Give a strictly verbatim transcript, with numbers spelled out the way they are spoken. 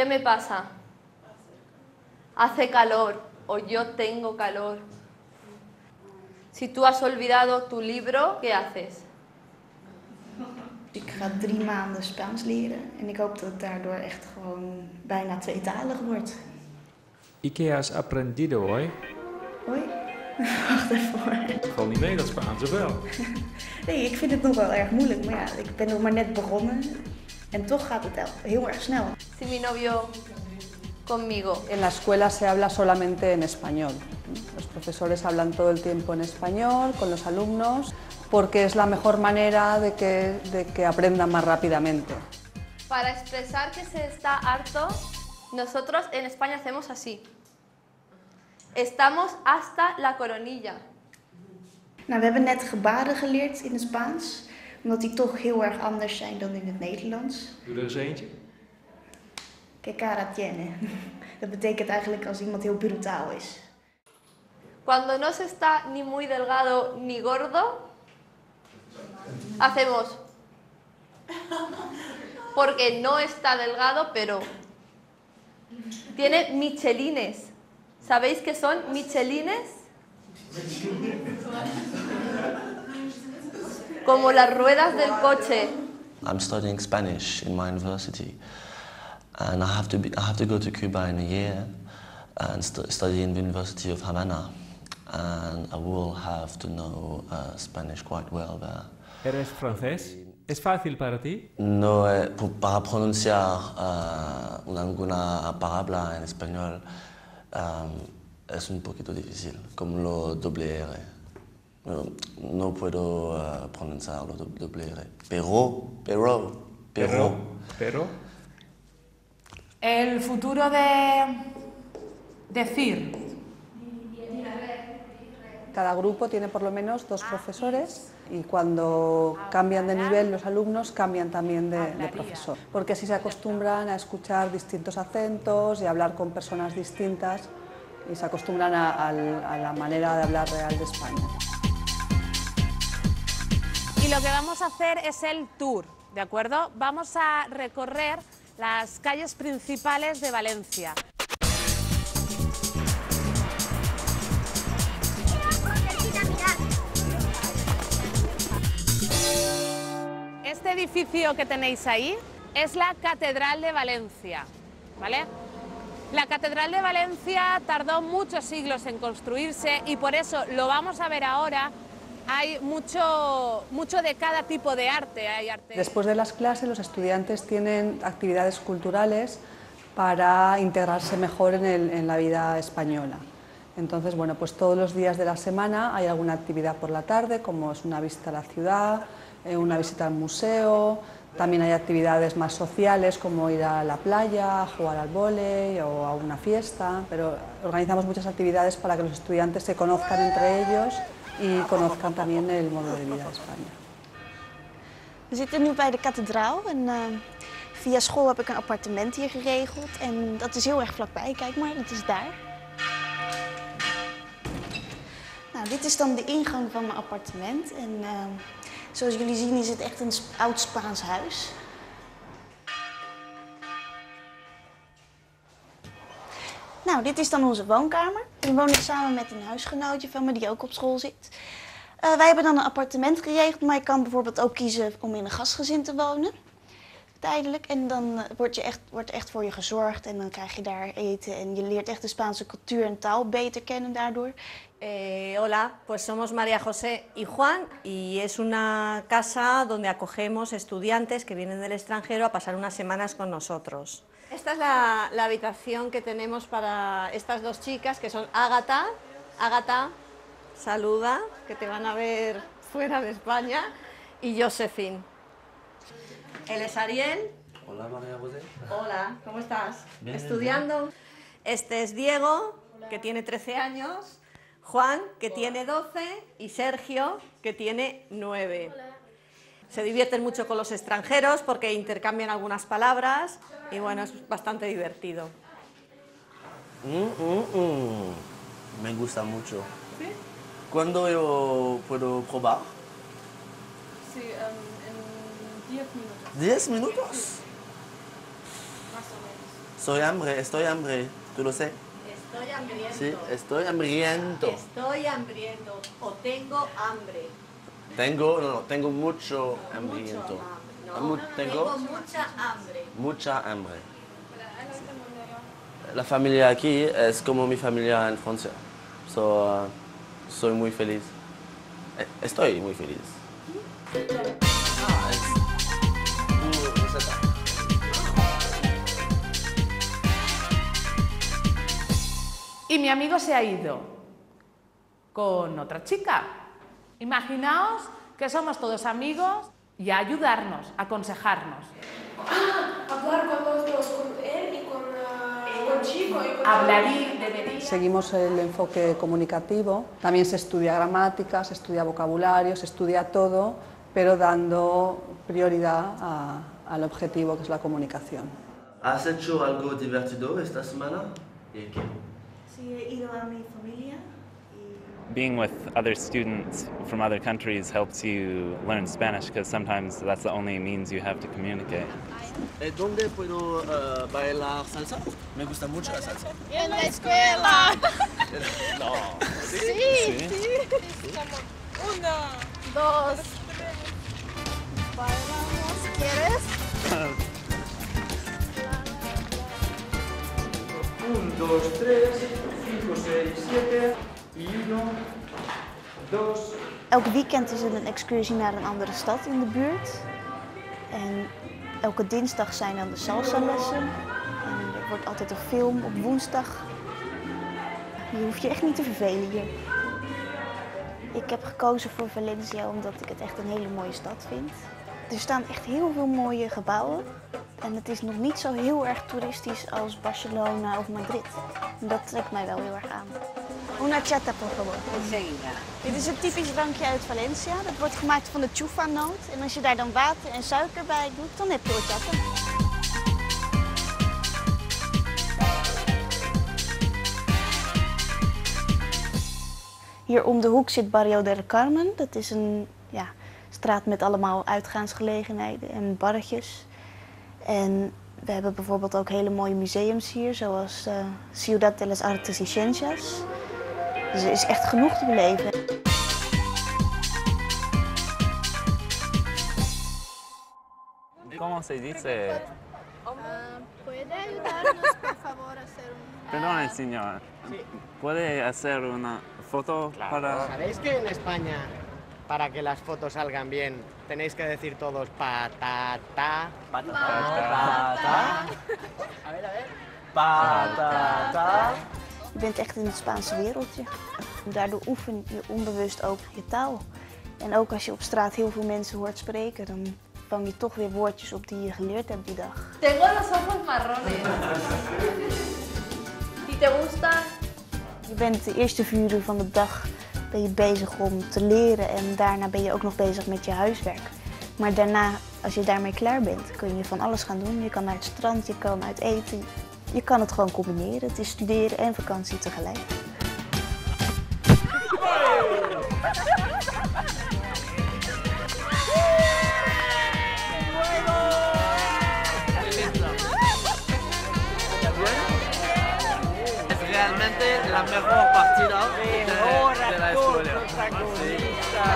¿Qué me pasa? Hace calor o yo tengo calor. Si tú has olvidado tu libro, ¿qué haces? Ik ga drie maanden Spaans leren en ik hoop dat het daardoor echt gewoon bijna tweetalig wordt. ¿Y qué has aprendido hoy? Hoi, wacht even hoor. Gewoon niet mee dat Spaans, of wel? Nee, ik vind het nog wel erg moeilijk, maar ja, ik ben nog maar net begonnen en toch gaat het heel erg snel. Si mi novio conmigo. En la escuela se habla solamente en español. Los profesores hablan todo el tiempo en español con los alumnos porque es la mejor manera de que, de que aprendan más rápidamente. Para expresar que se está harto, nosotros en España hacemos así. Estamos hasta la coronilla. Nou, we hebben net gebaren geleerd in het Spaans, omdat die toch heel erg anders zijn dan in het Nederlands. Doe er eens eentje. Que cara tiene. Dat betekent eigenlijk als iemand heel brutaal is. Cuando no se está ni muy delgado ni gordo, hacemos. Porque no está delgado, pero tiene michelines. ¿Sabéis qué son michelines? Como las ruedas del coche. I'm studying Spanish in my university, and I have to be, I have to go to Cuba in a year and st study in the University of Havana, and I will have to know uh, Spanish quite well there. ¿Eres francés? ¿Es fácil para ti? No, eh, para pronunciar uh, una, alguna palabra en español um, es un poquito difícil, como lo doble R. No, no puedo uh, pronunciar lo doble R. Pero, pero, pero. Pero. El futuro de decir. Cada grupo tiene por lo menos dos profesores y cuando cambian de nivel los alumnos cambian también de, de profesor, porque así se acostumbran a escuchar distintos acentos y a hablar con personas distintas y se acostumbran a, a, a la manera de hablar real de España. Y lo que vamos a hacer es el tour, ¿de acuerdo? Vamos a recorrer las calles principales de Valencia. Este edificio que tenéis ahí es la Catedral de Valencia, ¿vale? La Catedral de Valencia tardó muchos siglos en construirse y por eso lo vamos a ver ahora. Hay mucho, mucho de cada tipo de arte. Hay arte. Después de las clases los estudiantes tienen actividades culturales para integrarse mejor en, el, en la vida española. Entonces, bueno, pues todos los días de la semana hay alguna actividad por la tarde, como es una visita a la ciudad, eh, una visita al museo. También hay actividades más sociales, como ir a la playa, jugar al vóley o a una fiesta. Pero organizamos muchas actividades para que los estudiantes se conozcan entre ellos y conozcan también el modo de vida de España. We zitten nu bij de kathedraal en uh, via school heb ik een appartement hier geregeld en dat is heel erg vlakbij. Kijk maar, dat is daar. Nou, dit is dan de ingang van mijn appartement en uh, zoals jullie zien is het echt een oud Spaans huis. Nou, dit is dan onze woonkamer. We wonen samen met een huisgenootje van me die ook op school zit. Uh, wij hebben dan een appartement geregeld, maar je kan bijvoorbeeld ook kiezen om in een gastgezin te wonen. Tijdelijk. En dan uh, wordt, je echt, wordt echt voor je gezorgd en dan krijg je daar eten. En je leert echt de Spaanse cultuur en taal beter kennen daardoor. Eh, hola, pues somos María José y Juan y es una casa donde acogemos estudiantes que vienen del extranjero a pasar unas semanas con nosotros. Esta es la, la habitación que tenemos para estas dos chicas que son Ágata. Ágata, saluda, que te van a ver fuera de España, y Josephine. Él es Ariel. Hola María José. Hola, ¿cómo estás? Bien, Estudiando. bien. Este es Diego, que tiene trece años, Juan, que Hola. tiene doce, y Sergio, que tiene nueve. Hola. Se divierten mucho con los extranjeros porque intercambian algunas palabras y bueno, es bastante divertido. Mm, mm, mm. Me gusta mucho. ¿Sí? ¿Cuándo yo puedo probar? Sí, um, en diez minutos. ¿Diez minutos? Más o menos. Soy hambre, estoy hambre, ¿tú lo sé? Estoy hambriento. Sí, estoy hambriento. Estoy hambriento o tengo hambre. Tengo, no, no, tengo mucho hambriento. No, Mu- tengo tengo mucha hambre. mucha hambre. La familia aquí es como mi familia en Francia. So, uh, soy muy feliz. Eh, Estoy muy feliz. Ah, es tu receta. Y mi amigo se ha ido con otra chica. Imaginaos que somos todos amigos y a ayudarnos, a aconsejarnos. Hablar con los dos, con él y con, uh, con Chico. Y con Hablarí, debería. Seguimos el enfoque comunicativo, también se estudia gramática, se estudia vocabulario, se estudia todo, pero dando prioridad a, al objetivo que es la comunicación. ¿Has hecho algo divertido esta semana? ¿Y qué? Sí, he ido a mi familia. Being with other students from other countries helps you learn Spanish because sometimes that's the only means you have to communicate. ¿Dónde puedo uh, bailar salsa? Me gusta mucho la salsa. En la escuela. No. Sí, sí. sí. Uno, dos. Bailamos, ¿quieres? Un, dos, tres, cinco, seis, siete. Y uno, dos. Elk weekend is er een excursie naar een andere stad in de buurt. En elke dinsdag zijn dan de salsa-lessen. En er wordt altijd een film op woensdag. Je hoeft je echt niet te vervelen hier. Ik heb gekozen voor Valencia omdat ik het echt een hele mooie stad vind. Er staan echt heel veel mooie gebouwen. En het is nog niet zo heel erg toeristisch als Barcelona of Madrid. En dat trekt mij wel heel erg aan. Una chata, por favor. Dit is een typisch drankje uit Valencia. Dat wordt gemaakt van de chufa-noot. En als je daar dan water en suiker bij doet, dan heb je horchata. Hier om de hoek zit Barrio del Carmen. Dat is een ja, straat met allemaal uitgaansgelegenheden en barretjes. En we hebben bijvoorbeeld ook hele mooie museums hier, zoals uh, Ciudad de las Artes y Ciencias. Dus er is echt genoeg te beleven. ¿Cómo se dice? ¿Puede ayudarnos, por favor, a hacer un... Perdone, señor. ¿Puede hacer una foto para...? ¿Sabéis que en España, para que las fotos salgan bien, tenéis que decir todos patata? Patata. A ver, a ver. Patata. Je bent echt in het Spaanse wereldje. Daardoor oefen je onbewust ook je taal. En ook als je op straat heel veel mensen hoort spreken, dan vang je toch weer woordjes op die je geleerd hebt die dag. Tengo los ojos marrones. Si te gusta. Je bent de eerste vier uur van de dag ben je bezig om te leren en daarna ben je ook nog bezig met je huiswerk. Maar daarna, als je daarmee klaar bent, kun je van alles gaan doen. Je kan naar het strand, je kan uit eten. Je kan het gewoon combineren. Het is studeren en vakantie tegelijk. Es realmente la mejor partida de, de la escuela. Sí.